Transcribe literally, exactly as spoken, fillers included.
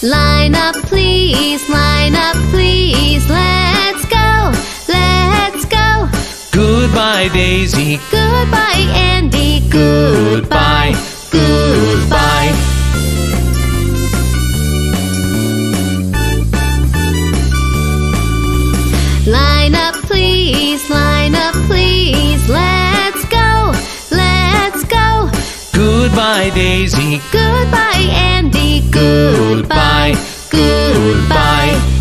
Line up, please, line up, please. Let's go, let's go. Goodbye, Daisy. Goodbye, Andy. Goodbye, goodbye. Line up, please, line up, please. Let's go, let's go. Goodbye, Daisy. Goodbye, Andy. Goodbye, goodbye.